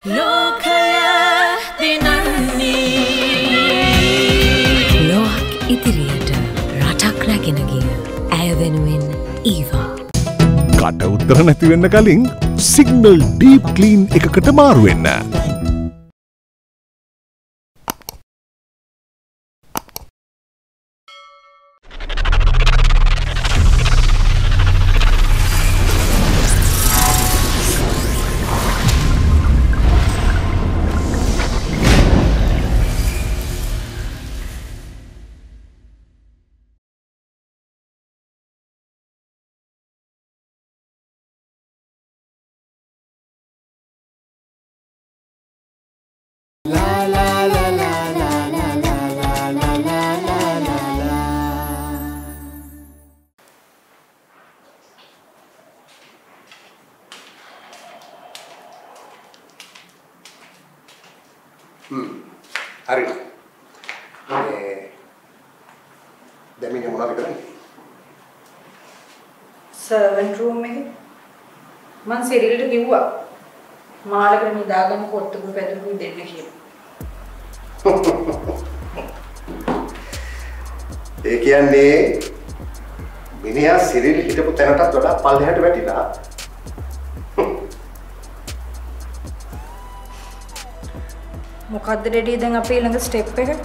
ලෝකය දිනන්නේ ලෝක් ඉදිරියට රටක් රැගෙන ගිය ඇය වෙනුවෙන් ඊවා. කට උත්තර නැති වෙන්න කලින් සිග්නල් ඩීප් ක්ලීන් එකකට මාරු වෙන්න. හරි. දැන් මිනිහ මොනවද කරන්නේ? සර්වන්ට් රූම් එකේ මං සිරිල්ට කිව්වා මාළකට නිදාගන්න කොට්ටුකු පැදුරු දෙන්න කියලා. ඒ කියන්නේ මිනිහා සිරිල් හිටපු තැනටත් වඩා පල්ලෙහාට වැටිලා. මොකද්ද රෙඩි දැන් අපේ ළඟ ස්ටෙප් එක?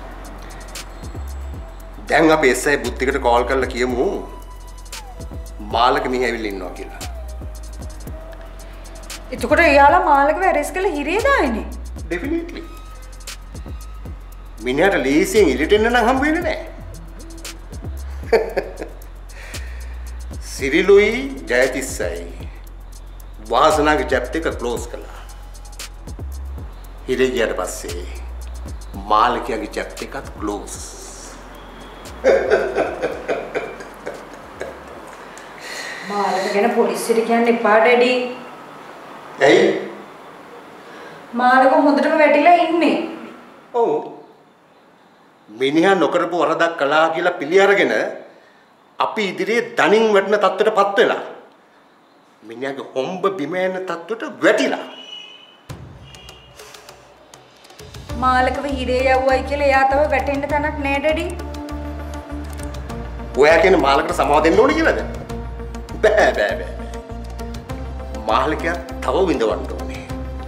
දැන් අපි SI බුද්ධිකට කෝල් කරලා කියමු මාළක මිනිහ ඇවිල්ලා ඉන්නවා කියලා. එතකොට එයාලා මාළකව ඇරෙස් කළ හිරේ දායිනේ. ඩෙෆිනිට්ලි. මිනිහට ලීසියෙන් ඉලිට එන්න නම් හම්බ වෙන්නේ නැහැ. සිරිලුයි ජයතිස්සයි වාසනාගේ චැප්ටර් එක ක්ලෝස් කළා. හිරේ ගියට පස්සේ මාළකයාගේ චැප්ටර් එකත් ක්ලෝස්. මාළක ගැන පොලිසියට කියන්න එපා ඩැඩි. ඇයි? මාළක හොඳටම වැටිලා ඉන්නේ. ඔව්. මිනිහා නොකරපු වරදක් කළා කියලා පිළි අරගෙන අපි ඉදිරියේ දණින් වැටෙන තත්ත්වයටපත් වෙලා. මිනිහාගේ හොම්බ බිම යන තත්ත්වයට වැටිලා. මාළකව හිරේ යවුවයි කියලා එයා තව වැටෙන්න තැනක් නෑ ඩැඩි. ඔයා කියන මාළකට සමාව දෙන්න ඕනේ කියලාද? බෑ. මාළකයා තව විඳවන්න ඕනේ.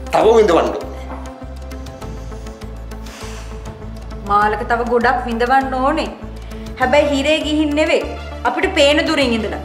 මාළක තව ගොඩක් විඳවන්න ඕනේ. හැබැයි හිරේ ගිහින් නෙවෙයි. අපිට පේන දුරින් ඉඳලා.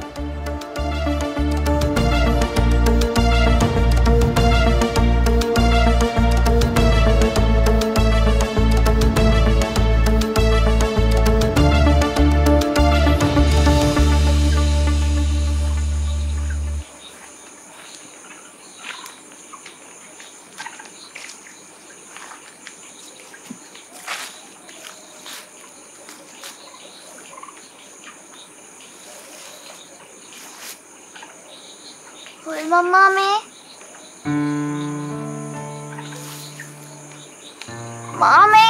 Mama me. Mame.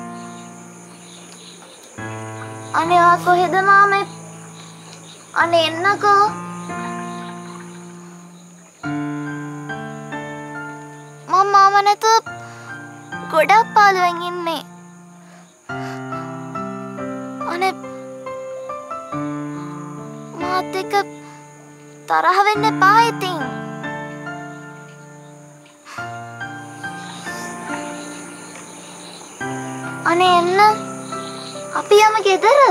Ane aako heda mame. Ane ennako. Mama manatu godak paluwen inne. Ane මාත් එක්ක තරහ වෙන්න එපා ඉතින්. අනේ එන්න අපි යමු ගෙදර.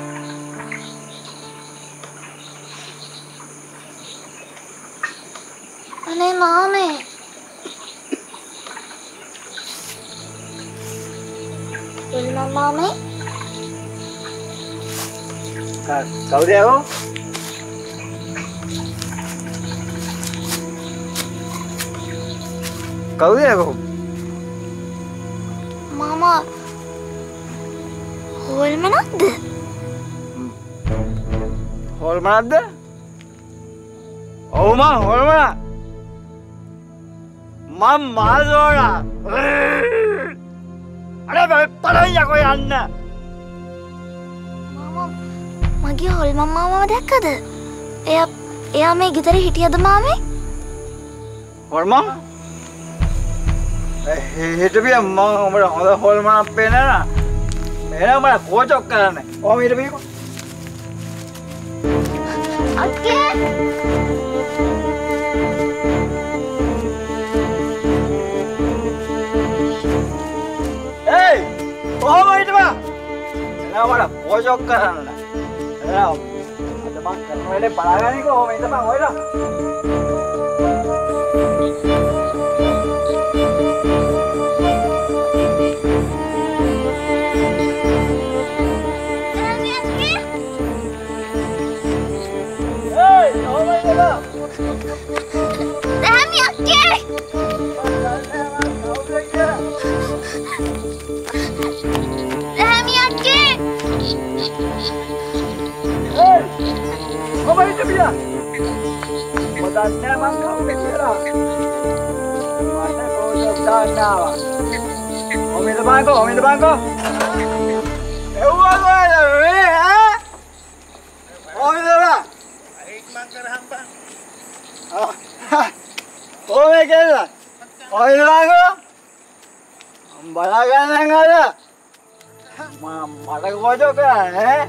අනේ මාමේ. එන්න මාමේ. කවුද යෝ? කවුද යකෝ? මාමා හොල්මනක්ද? හොල්මනක්ද? ඔව් මං හොල්මන. මං මාසෝඩා. අර බලන්න යකෝ යන්න. මාමා මගේ හොල්මන් මාමව දැක්කද? එයා මේ ගෙදර හිටියද මාමේ? හොල්මන්? හිටපිය මම උඹට හොඳ හොල්මනක් පේනවා එහෙනම් මම කෝචොක් කරන්නේ කොහොම හිටපියකෝ අක්කේ ඒයි කොහොම හිටපා එහෙනම් මම කෝචොක් කරන්න එහෙනම් අද මම කරන වෙලේ බලාගන්නකෝ කොහොම හිටපන් ඔයලා දැමි අක්කේ දැමි අක්කේ කොහොම හිටපියා මොදන්නේ මං කවුද කියලා මට කෝචොක් දාන්නවා ඔමෙද බංකෝ එව්වා කොහෙද මේ ඈ ඔමෙද බං මං කරහම් බං ඔමෙ කියලා ඔමෙද බංකෝ බලාගන්න අද මට කෝචොක් කරන්නේ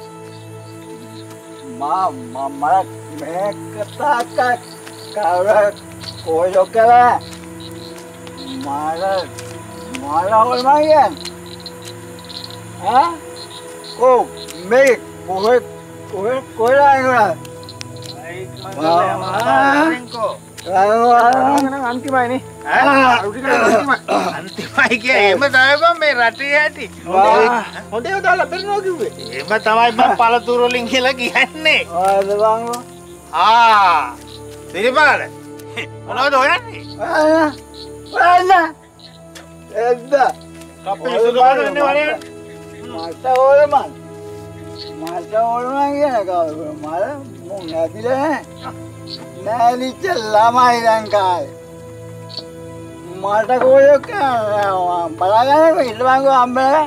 මට මේ කතාක කවුරු කෝචොක් කරා මාලා හොල්මන් ඈ කො මේ කොහෙද ආන්නේ අන්තිමයිනේ අන්තිමයි කිය එහෙම තමයි බං මේ රටේ ඇති හොඳේ දාලා බෙරනවා කිව්වේ එහෙම තමයි බං පළතුරු වලින් කියලා කියන්නේ ආද බං සිරිපාල මොනවද හොයන්නේ එද්ද කප්පේ සුදු පාටනේ වනේ මට ඕලමන් කියන කවුරු මල මුන් නැතිලා නෑලිච්ච ළමයි දැන් කාලේ මට කොයෝ කරනවා බලාගන්නකො ඉල්ලවංගෝ අම්බලා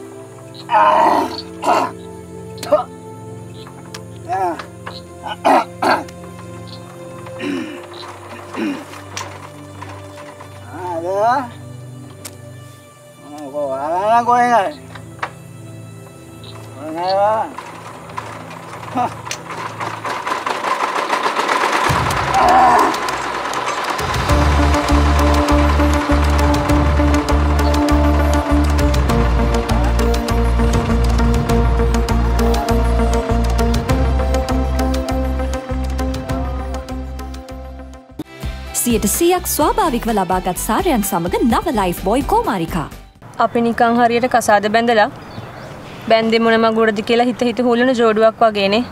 සියක් ස්වාභාවිකව ලබාගත් සාරයන් සමග නව ලයිෆ් බොයි කෝමාරිකා. අපි නිකන් හරියට කසාද බැඳලා බැන්දේ මොන මගුරද කියලා හිත හොලන ජෝඩුවක් වගේනේ.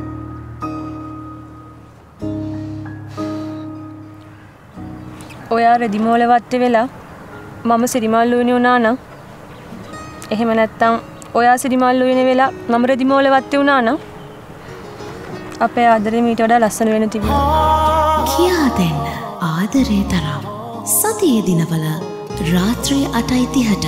ඔයා රෙදිමෝල වත්තේ වෙලා මම සිරිමල් උයනේ වුණා නම් එහෙම නැත්තම් ඔයා සිරිමල් උයනේ වෙලා මම රෙදිමෝල වත්තේ වුණා නම් අපේ ආදරේ මීට වඩා ලස්සන වෙන තිබුණා. කියා දෙන්න ආදරේ තරම් සතියේ දිනවල රාත්‍රී 8:30ට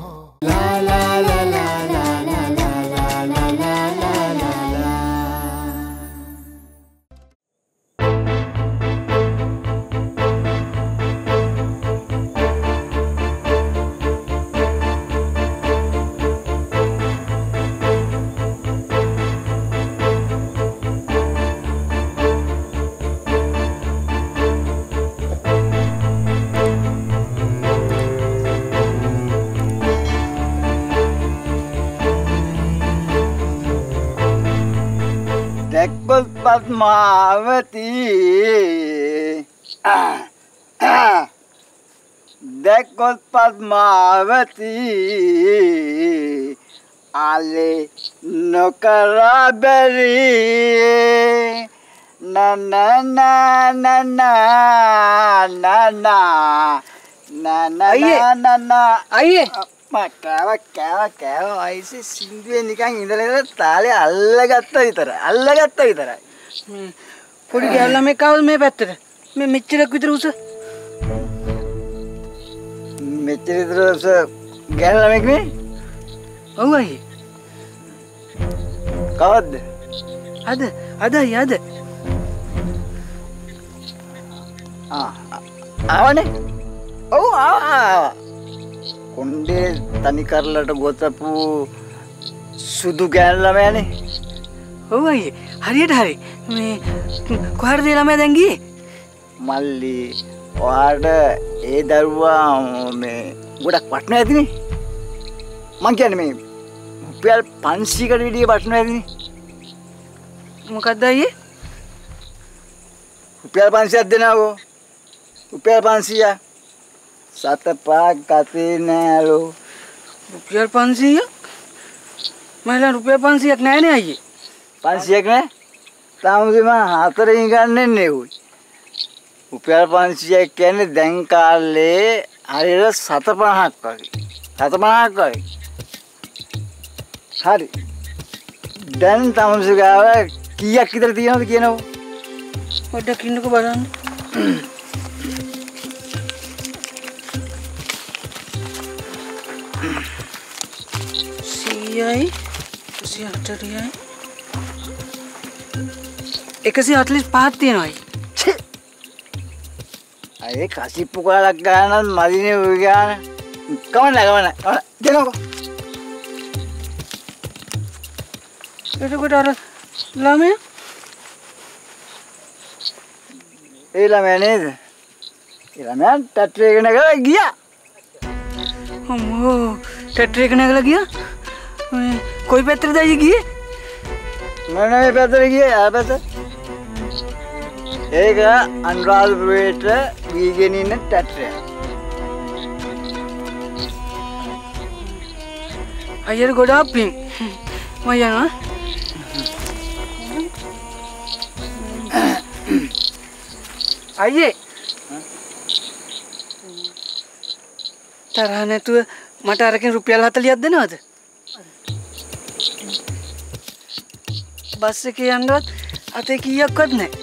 पद्मावती देखो पद्मावती आले नौकरा बेरी ना ना ना ना ना ना ना ना ना ना ना आइए කෑවා අයිසේ සින්දුවේ නිකන් ඉඳලා තාලේ අල්ලගත්තා විතරයි පොඩි ගැල්ලමේ කවුද මේ පැත්තට මේ මෙච්චරක් විතර උස ගැල්ලමෙක් නේ ඔව් අයියේ කවද්ද අද ආවනේ ඔව් ආවා. කොණ්ඩේ තනි කරලට ගොතපු සුදු ගෑනු ළමයානේ. ඔව් අයියේ. හරියට හරි. මේ කොහරද ඒ ළමයා දැන් ගියේ? මල්ලි ඔයාට ඒ දරුවා මේ ගොඩක් වටනවා ඇතිනේ. මං කියන්නේ මේ රුපියල් 500කට විදිය වටනවා ඇතිනේ. මොකක්ද අයියේ? රුපියල් 500ක් දෙනවකෝ. රුපියල් 500. සත පහක් ගතේ නෑලෝ. රුපියල් 500ක්? මයිලා රුපියල් 500ක් නෑනේ අයියේ. 500ක් නෑ? තාමදි මම හතරෙන් ගන්නෙන්නේ උයි. රුපියල් 500ක් කියන්නේ දැන් කාලේ හරියට 750ක් වගේ. 750ක් වගේ. හරි. දැන් තමසු ගාව කීයක් විතර තියෙනවද කියනවෝ? පොඩ්ඩක් ඉන්නකෝ බලන්න. 100යි 145ක් තියෙනවා. අය කසිප්පු කාලක් ගන්නත් මදිනේ ඔය ගාන. කවන්න. දෙනකො. එතකොට අර ළමයා? ඒ ළමයා නේද? ඒ ළමයා ටැට්‍රේ එක නැගලා ගියා. අම්මෝ ටැට්‍රේ එක නැගලා ගියා? මේ කොයි පැත්තටද අයියේ ගියේ? මම මේ පැත්තට ගියේ ආ පැත්ත. ඒක අනුරාධපුරේට ගිහින් ඉන්න ටැට්‍රේ. අයියට ගොඩාක් පිං. මම යනවා. අයියේ. තරහ නැතුව මට අරකින් රුපියල් 40ක් දෙනවද? බස් එකේ යන්නවත් අතේ කීයක්වත් නැහැ.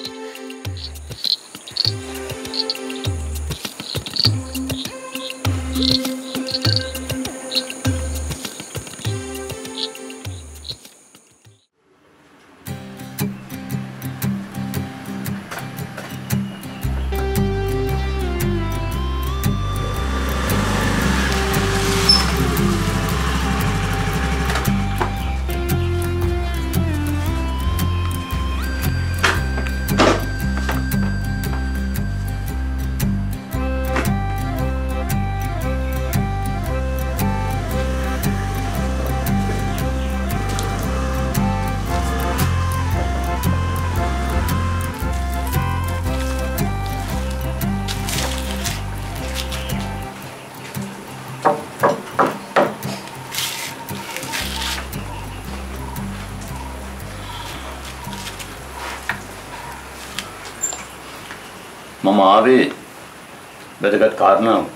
මම ආවේ වැදගත් කාරණාවකට.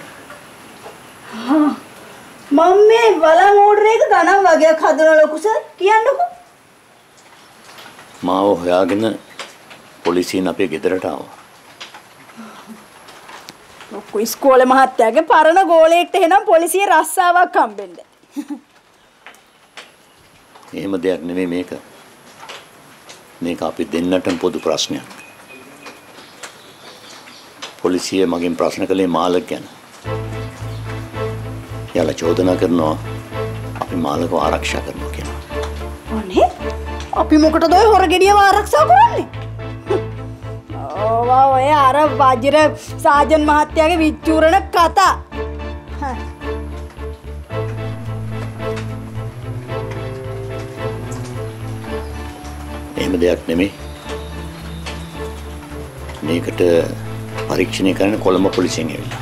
මම මේ බලන් ඕඩර් එක ගණන් වගේක් හදන ලොකු සර් කියන්නකෝ. මාව හොයාගෙන පොලිසියෙන් අපේ ගෙදරට ආවා. ලොකු ඉස්කෝලේ මහත්තයාගේ පරණ ගෝලයෙක්ට එහෙනම් පොලිසිය රස්සාවක් හම්බෙන්න. එහෙම දෙයක් නෙමෙයි මේක. මේක අපි දෙන්නටම පොදු ප්‍රශ්නයක්. පොලිසිය මගෙන් ප්‍රශ්න කළේ මාළක ගැන. එයාලා චෝදනා කරනවා අපි මාළකව ආරක්ෂා කරනවා කියලා. අනේ අපි මොකටද ඔය හොරගෙඩියව ආරක්ෂා කරන්නේ? ඕවා ඔය අර වජිර සාජන් මහත්තයාගේ විචූරණ කතා. එහෙම දෙයක් නෙමෙයි. මේකට පරීක්ෂණය කරන්න කොළඹ පොලිසියෙන් ඇවිල්ලා.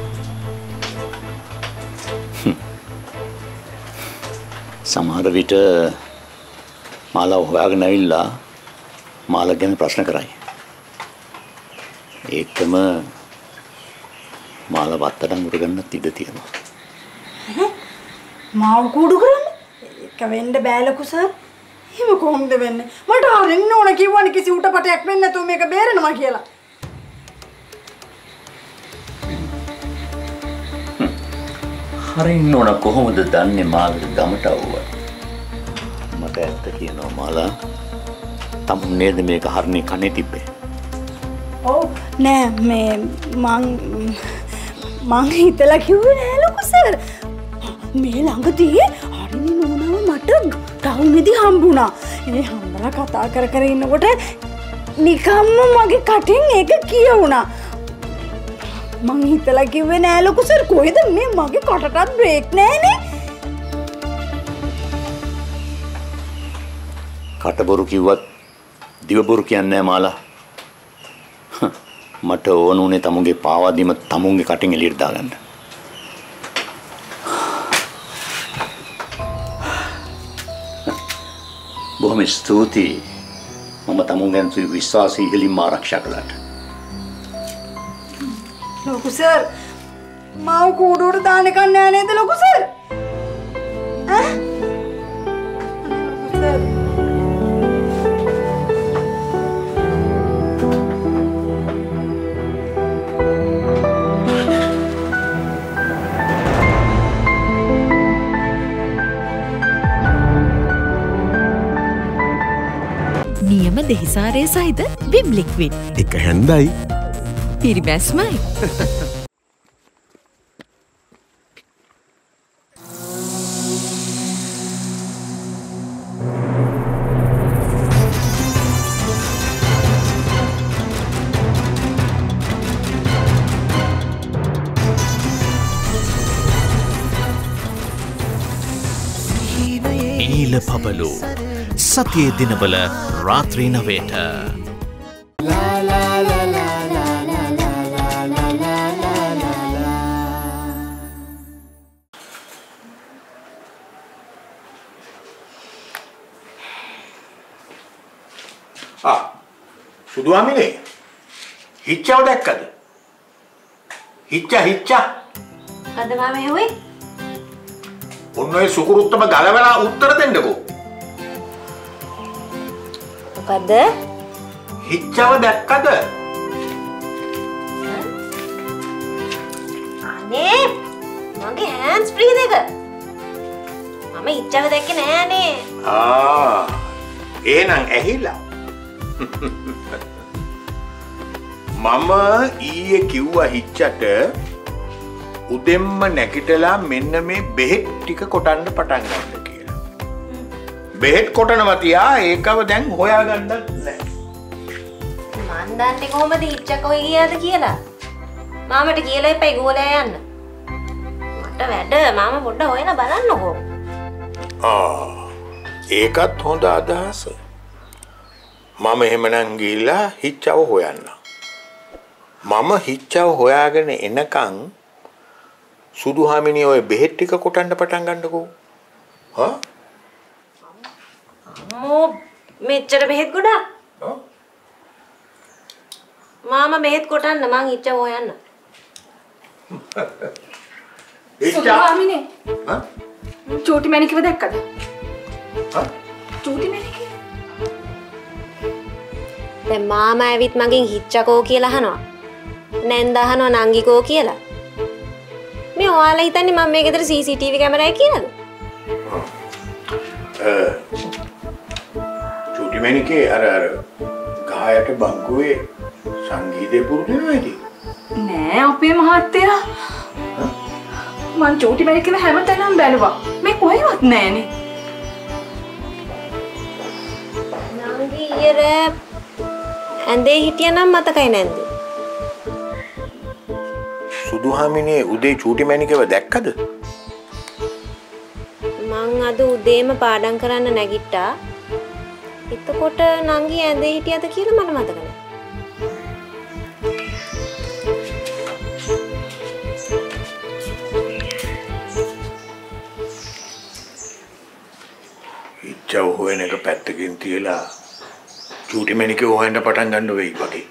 සමහර විට මාළව හොයාගෙන ඇවිල්ලා මාළව ගැන ප්‍රශ්න කරයි. ඒකම මාළව අත්අඩංගුවට ගන්නත් ඉඩ තියෙනවා. මාව කුඩු කරන්නේ? ඒක වෙන්න බෑ ලොකු සර්. එහෙම කොහොමද වෙන්නේ? මට අරින්න ඕන කිව්වනේ කිසි උටපටයක් වෙන්නේ නැතුව මේක බේරෙනවා කියලා. හරින්න ඕන කොහොමද දන්නේ මාළට ගමට આવුවා? මට ඇත්ත කියනවා මාළා. තමුන් නේද මේක හරිනේ කනේ තිබ්බේ? ඔව් නෑ මේ මං හිතලා කිව්වේ නෑ ලොකු සර්. මේ ළඟදී හරිනි නෝනාව මට ටවුනේදී හම්බුණා. ඒ හම්බලා කතා කර කර ඉන්නකොට නිකම්ම මගේ කටින් ඒක කියවුණා. මං හිතලා කිව්වේ නෑ ලොකු සර් කොහෙද මේ මගේ කටටත් බ්‍රේක් නෑනේ. කටබොරු කිව්වත් දිවබොරු කියන්නේ නැහැ මාලා. මට ඕන උනේ තමුන්ගේ පාවාදීම තමුන්ගේ කටින් එළියට දාගන්න. බොහොම ස්තුතියි. මම තමුන් ගැන විශ්වාසී ඉහළින්ම ආරක්ෂා කළාට. ලොකු සර් මාව කූඩුවට දාන්න එකක් නෑ නේද ලොකු සර්? ඈ? ලොකු සර් නියම දෙහිසාරය සහිත විම් ලික්විඩ්. එක හැන්දයි. පිරිබැස්මයි. ඊල පබලු සතියේ දිනවල රාත්‍රී 9ට. සුදුහාමිනේ හිච්චව දැක්කද? හිච්ච අද මාම හෙව්වේ? ඔන්න ඔය සුකුරුත්තම ගලවලා උත්තර දෙන්නකෝ. මොකද්ද? හිච්චව දැක්කද? අනේ මගේ හෑන්ඩ්ස් ෆ්‍රී දෙක. මම හිච්චව දැක්කේ නෑනේ. එහෙනම් ඇහිලා. මම ඊයේ කිව්වා හිච්චට උදෙන්ම නැගිටලා මෙන්න මේ බෙහෙත් ටික කොටන්න පටන් ගන්න කියලා. බෙහෙත් කොටනවා තියා ඒකව දැන් හොයාගන්නත් නැහැ. මන් දන්නේ කොහමද හිච්ච කොයි ගියාද කියලා. මාමට කියලා එපා ගෝලයා යන්න. මට වැඩ මාම පොඩ්ඩ හොයලා බලන්නකෝ. ඒකත් හොඳ අදහස. මම එහෙමනම් ගිහිල්ලා හිච්චව හොයන්න. මම හිච්චව හොයාගෙන එනකන් සුදුහාමිනේ ඔය බෙහෙත් ටික කොටන්න පටන් ගන්නකෝ. අම්මෝ මෙච්චර බෙහෙත් ගොඩක්. මාම බෙහෙත් කොටන්න මං හිච්චව හොයන්න. සුදුහාමිනේ චූටි මැණිකව දැක්කද? චූටි මැණිකව දැන් මාමා ඇවිත් මගෙන් හිච්චකෝ කියලා අහනවා. නැන්ද අහනවා නංගිකෝ කියලා. මේ ඔයාලා හිතන්නේ මම මේ ගෙදර CCTV කැමරාවක් කියලාද? චූටි මැණිකේ අර ගහයට බංකුවේ සංගීතේ පුරුදු වෙනවද? නෑ අපේ මහත්තයා. මං චූටි මැණිකව හැමතැනම බැලුවා. මේ කොහෙවත් නෑනේ. නංගි ඊයේ ඇඳේ හිටියනම් මතකයි නැන්ද? සුදුහාමිනේ උදේ චූටි මැණිකව දැක්කද? මං අද උදේම පාඩම් කරන්න නැගිට්ටා. එතකොට නංගි ඇඳේ හිටියද කියලා මට මතක නෑ. හිච්චව හොයන එක පැත්තකින් තියලා චූටි මැණිකව හොයන්න පටන් ගන්න වෙයි වගේ.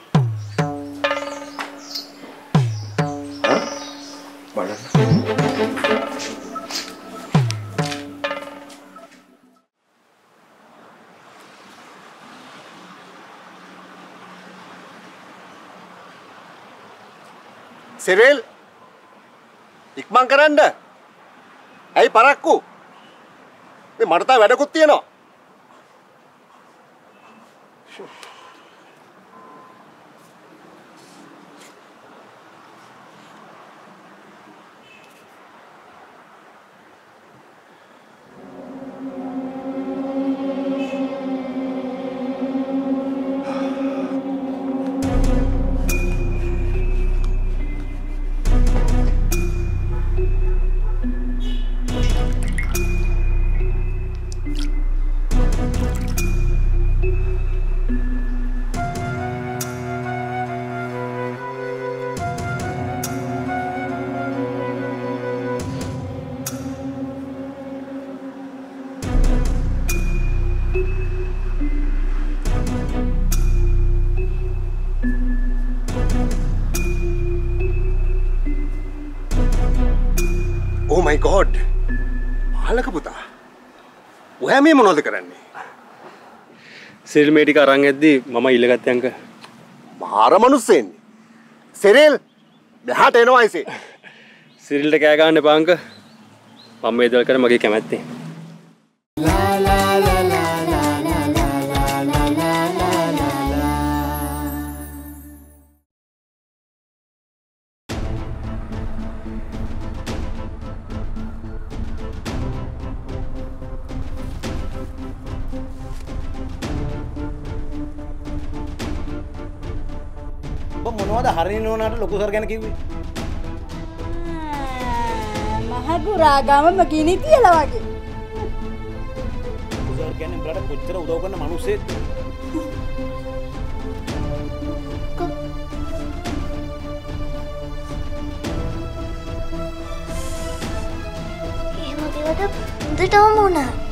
සිරිල් ඉක්මන් කරන්න. ඇයි පරක්කු? මේ මට තා වැඩකුත් තියෙනවා. Oh my god. පාලක පුතා. ඔයා මේ මොනවද කරන්නේ? සිරිල් මේ ටික අරන් ඇද්දි මම ඉල්ලගත්තේ අංක. මාර මිනිස්සෙන්නේ. සිරිල් මෙහාට එනවා ඉසේ. සිරිල්ට කෑ ගන්න එපා අංක. මම මේ දවල් කරේ මගේ කැමැත්තෙන්. මොනවද හරින නෝනාට ලොකු සර් ගැන කිව්වේ? මහගුරා ගමම ගිනි තියලා වගේ. ලොකු සර් කියන්නේ උඹලට කොච්චර උදව් කරන මිනිස්සෙක්ද? එහෙම කිව්වට හොඳටම වුණා.